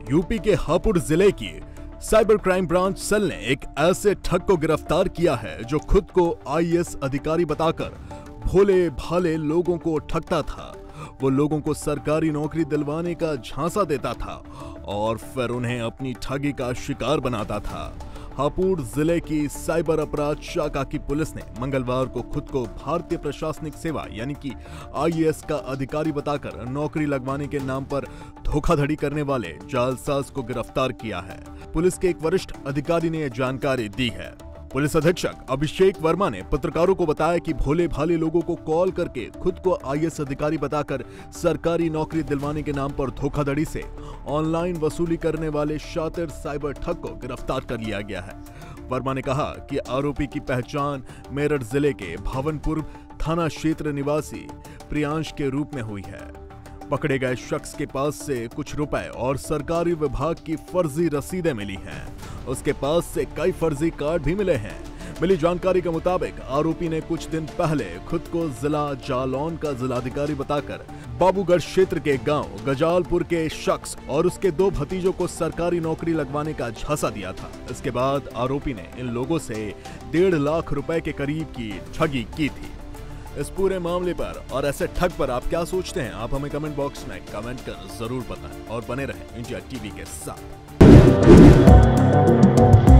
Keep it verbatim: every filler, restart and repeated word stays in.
UP के हापुड़ जिले की साइबर क्राइम ब्रांच सेल ने एक ऐसे ठग को गिरफ्तार किया है जो खुद को आई ए एस अधिकारी बताकर भोले भाले लोगों को ठगता था। वो लोगों को सरकारी नौकरी दिलवाने का झांसा देता था और फिर उन्हें अपनी ठगी का शिकार बनाता था। हापुड़ जिले की साइबर अपराध शाखा की पुलिस ने मंगलवार को खुद को भारतीय प्रशासनिक सेवा यानी कि आई ए एस का अधिकारी बताकर नौकरी लगवाने के नाम पर धोखाधड़ी करने वाले जालसाज को गिरफ्तार किया है। पुलिस के एक वरिष्ठ अधिकारी ने यह जानकारी दी है। पुलिस अधीक्षक अभिषेक वर्मा ने पत्रकारों को बताया कि भोले भाले लोगों को कॉल करके खुद को आई ए एस अधिकारी बताकर सरकारी नौकरी दिलवाने के नाम पर धोखाधड़ी से ऑनलाइन वसूली करने वाले शातिर साइबर ठग को गिरफ्तार कर लिया गया है। वर्मा ने कहा कि आरोपी की पहचान मेरठ जिले के भावनपुर थाना क्षेत्र निवासी प्रियांश के रूप में हुई है। पकड़े गए शख्स के पास से कुछ रुपए और सरकारी विभाग की फर्जी रसीदें मिली हैं। उसके पास से कई फर्जी कार्ड भी मिले हैं। मिली जानकारी के मुताबिक आरोपी ने कुछ दिन पहले खुद को जिला जालौन का जिलाधिकारी बताकर बाबूगढ़ क्षेत्र के गांव गजालपुर के शख्स और उसके दो भतीजों को सरकारी नौकरी लगवाने का झांसा दिया था। इसके बाद आरोपी ने इन लोगों से डेढ़ लाख रुपए के करीब की ठगी की थी। इस पूरे मामले पर और ऐसे ठग पर आप क्या सोचते हैं? आप हमें कमेंट बॉक्स में कमेंट कर जरूर बताएं और बने रहें इंडिया टीवी के साथ।